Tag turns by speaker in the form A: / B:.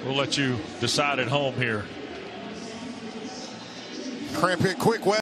A: We'll let you decide at home here.
B: Cramp it quick.